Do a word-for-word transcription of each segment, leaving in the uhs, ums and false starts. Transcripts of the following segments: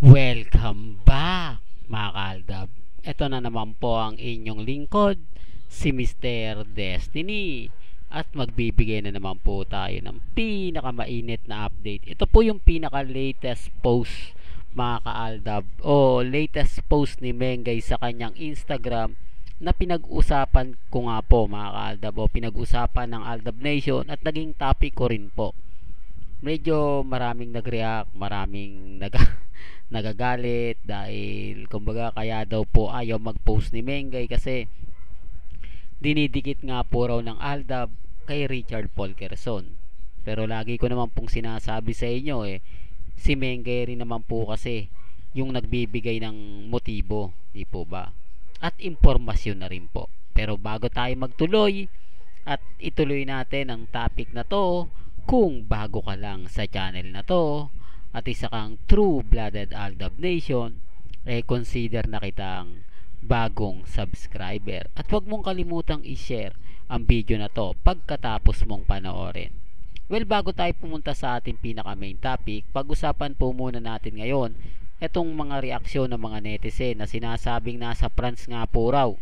Welcome back mga kaaldab. Ito na naman po ang inyong lingkod, si Mister Destiny. At magbibigay na naman po tayo ng pinakamainit na update. Ito po yung pinaka-latest post mga kaaldab o latest post ni Mengay sa kanyang Instagram na pinag-usapan ko nga po mga kaaldab o pinag-usapan ng Aldab Nation at naging topic ko rin po. Medyo maraming nag-react, maraming nag nagagalit dahil kumbaga kaya daw po ayaw mag-post ni Mengay kasi dinidikit nga po raw ng Aldab kay Richard Polkerson. Pero lagi ko naman pong sinasabi sa inyo eh, si Mengay rin naman po kasi yung nagbibigay ng motibo, di po ba? At impormasyon na rin po. Pero bago tayo magtuloy at ituloy natin ang topic na to, kung bago ka lang sa channel na to at isa kang true-blooded Aldab Nation, eh consider na kitang bagong subscriber. At huwag mong kalimutang i-share ang video na to pagkatapos mong panoorin. Well, bago tayo pumunta sa ating pinaka main topic, pag-usapan po muna natin ngayon itong mga reaksyon ng mga netizen na sinasabing nasa France nga po raw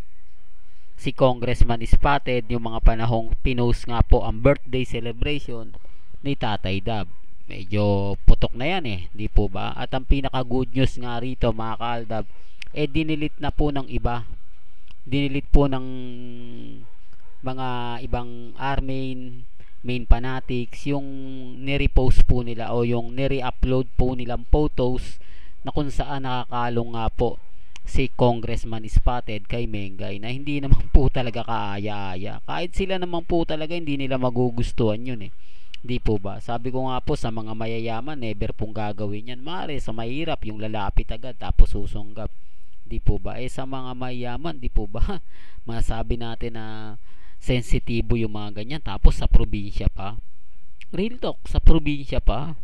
si Congressman Spotted yung mga panahong pinost nga po ang birthday celebration ni Tatay Dab. Medyo putok na yan eh, di po ba? At ang pinaka good news nga rito mga kaaldab, eh dinilit na po ng iba. Dinilit po ng mga ibang army main fanatics yung nirepost po nila o yung nire-upload po nilang photos na kung saan nakakalong nga po si Congressman Spotted kay Mengay na hindi naman po talaga kaaya-aya. Kahit sila naman po talaga hindi nila magugustuhan yun eh. Di po ba? Sabi ko nga po sa mga mayayaman, never pong gagawin yan. Mare, sa mahirap, yung lalapit agad tapos susunggap. Di po ba? Eh sa mga mayayaman, di po ba? Masabi natin na sensitibo yung mga ganyan. Tapos sa probinsya pa. Real talk, sa probinsya pa.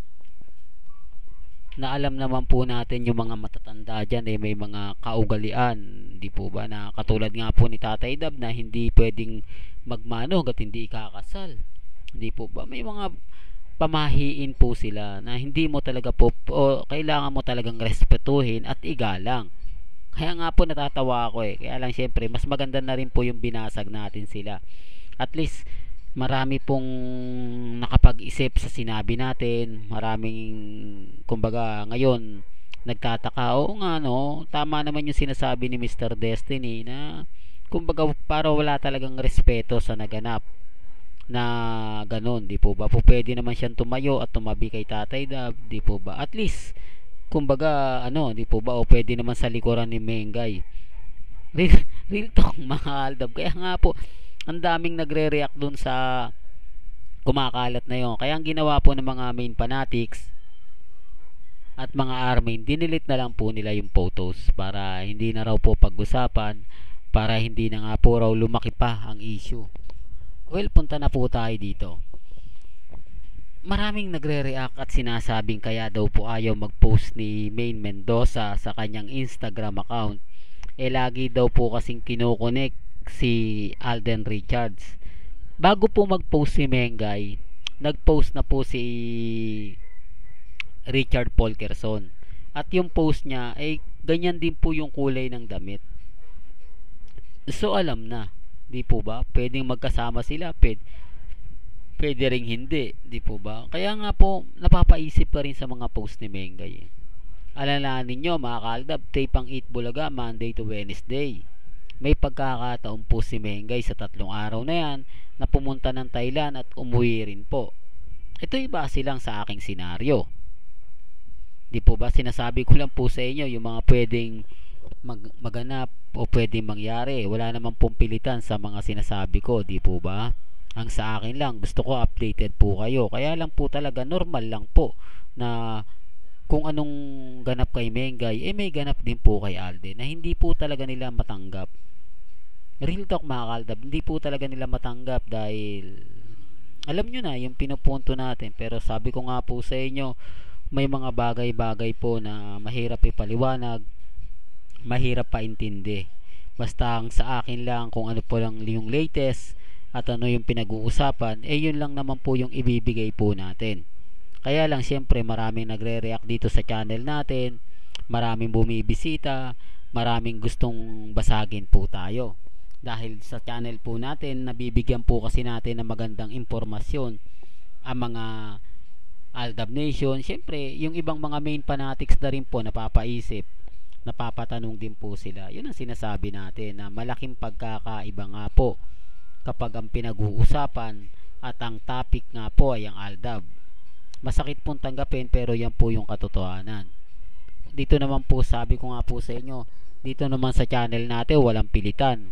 Na alam naman po natin yung mga matatanda dyan eh may mga kaugalian. Di po ba? Na katulad nga po ni Tatay Dab na hindi pwedeng magmano at hindi ikakasal. Hindi po ba? May mga pamahiin po sila na hindi mo talaga po o kailangan mo talagang respetuhin at igalang. Kaya nga po natatawa ako eh. Kaya lang syempre mas maganda na rin po yung binasag natin sila. At least marami pong nakapag-isip sa sinabi natin. Maraming kumbaga ngayon nagtataka. Oo nga no, tama naman yung sinasabi ni Mister Destiny na kumbaga para wala talagang respeto sa naganap na ganon, di po ba? Po pwede naman siyang tumayo at tumabi kay Tatay Dab, di po ba? At least kumbaga ano, di po ba? O pwede naman sa likuran ni Mengay. Real, real talk mga Aldab. Kaya nga po ang daming nagre-react dun sa kumakalat na yon. Kaya ang ginawa po ng mga main fanatics at mga army, dinilit na lang po nila yung photos para hindi na raw po pag-usapan, para hindi na nga po raw lumaki pa ang issue. Well, punta na po tayo dito. Maraming nagre-react at sinasabing kaya daw po ayaw mag-post ni Main Mendoza sa kanyang Instagram account. Eh lagi daw po kasing kinokonek si Alden Richards. Bago po mag-post si Mengay, nag-post na po si Richard Polkerson. At yung post niya ay eh, ganyan din po yung kulay ng damit. So alam na, di po ba? Pwedeng magkasama sila, pwede, pwede ring hindi, di po ba? Kaya nga po, napapaisip pa rin sa mga post ni Mengay. Alalahanin nyo mga kaaldab, tape ang Eat Bulaga Monday to Wednesday. May pagkakataon po si Mengay sa tatlong araw na yan na pumunta ng Thailand at umuwi rin po. Ito'y base lang sa aking senaryo. Di po ba? Sinasabi ko lang po sa inyo yung mga pwedeng mag maganap o pwedeng mangyari. Wala namang pumpilitan sa mga sinasabi ko, di po ba? Ang sa akin lang, gusto ko updated po kayo. Kaya lang po talaga, normal lang po na kung anong ganap kay Mengay, eh may ganap din po kay Alden na hindi po talaga nila matanggap. Real talk mga kaaldab, hindi po talaga nila matanggap dahil alam nyo na yung pinupunto natin. Pero sabi ko nga po sa inyo, may mga bagay-bagay po na mahirap ipaliwanag, mahirap paintindi. Basta ang sa akin lang kung ano po lang yung latest at ano yung pinag-uusapan, eh yun lang naman po yung ibibigay po natin. Kaya lang siyempre maraming nagre-react dito sa channel natin, maraming bumibisita, maraming gustong basagin po tayo. Dahil sa channel po natin, nabibigyan po kasi natin ng magandang impormasyon ang mga Aldab Nation. Siyempre, yung ibang mga main fanatics na rin po napapaisip, napapatanong din po sila. Yun ang sinasabi natin na malaking pagkakaiba nga po kapag ang pinag-uusapan at ang topic nga po ay ang Aldab. Masakit pong tanggapin pero yan po yung katotohanan. Dito naman po, sabi ko nga po sa inyo, dito naman sa channel natin walang pilitan.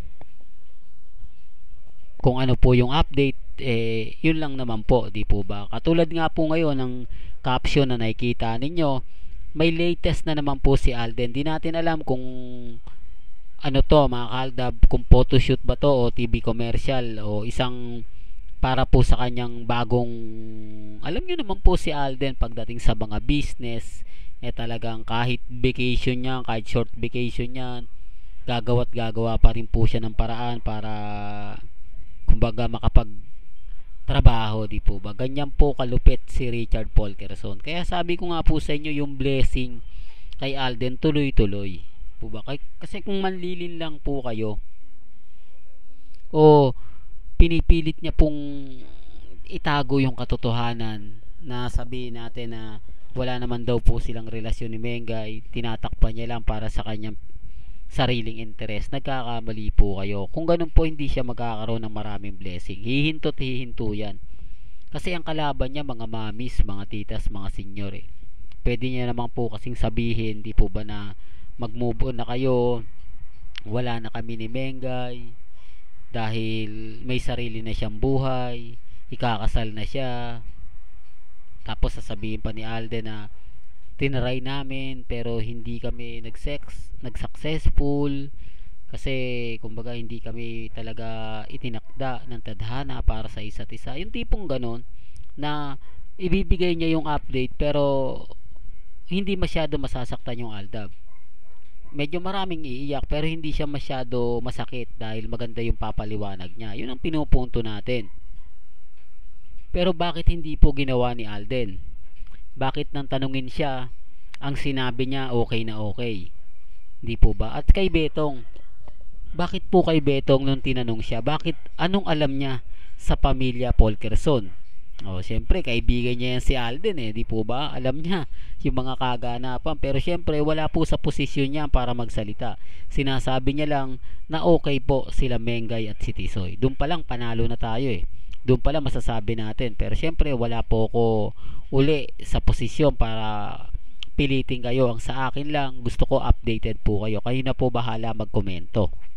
Kung ano po yung update, eh yun lang naman po, di po ba? Katulad nga po ngayon ng caption na nakikita ninyo, may latest na naman po si Alden. Di natin alam kung ano to mga kaaldab, kung photoshoot ba to o T V commercial o isang para po sa kanyang bagong, alam nyo naman po si Alden pagdating sa mga business, eh talagang kahit vacation niya, kahit short vacation niya, gagawa't gagawa pa rin po siya ng paraan para kumbaga makapag trabaho, di po ba? Ganyan po kalupit si Richard Polkerson. Kaya sabi ko nga po sa inyo, yung blessing kay Alden tuloy-tuloy po ba? Kasi kung manlilin lang po kayo o pinipilit niya pong itago yung katotohanan na sabihin natin na wala naman daw po silang relasyon ni Mengay, tinatakpan niya lang para sa kanyang sariling interest, nagkakamali po kayo. Kung ganun po, hindi siya magkakaroon ng maraming blessing. Hihinto't hihinto yan. Kasi ang kalaban niya, mga mamis, mga titas, mga senyor eh. Pwede niya naman po kasing sabihin, di po ba, na mag-move on na kayo, wala na kami ni Mengay, dahil may sarili na siyang buhay, ikakasal na siya. Tapos sasabihin pa ni Alden na tinry namin pero hindi kami nag-sex, nag-successful kasi kumbaga hindi kami talaga itinakda ng tadhana para sa isa't isa. Yung tipong ganon na ibibigay niya yung update pero hindi masyado masasaktan yung Aldab. Medyo maraming iiyak pero hindi siya masyado masakit dahil maganda yung papaliwanag niya. Yun ang pinupunto natin. Pero bakit hindi po ginawa ni Alden? Bakit nang tanungin siya, ang sinabi niya okay na okay? Hindi po ba? At kay Betong, bakit po kay Betong nung tinanong siya, bakit anong alam niya sa pamilya Polkerson? O, siyempre, kaibigan niya yan si Alden eh, di po ba? Alam niya yung mga kaganapan, pero siyempre, wala po sa posisyon niya para magsalita. Sinasabi niya lang na okay po sila Mengay at si Tisoy. Doon pa lang, panalo na tayo eh. Doon pala masasabi natin, pero syempre wala po ko uli sa posisyon para pilitin kayo. Ang sa akin lang, gusto ko updated po kayo. Kayo na po bahala magkomento.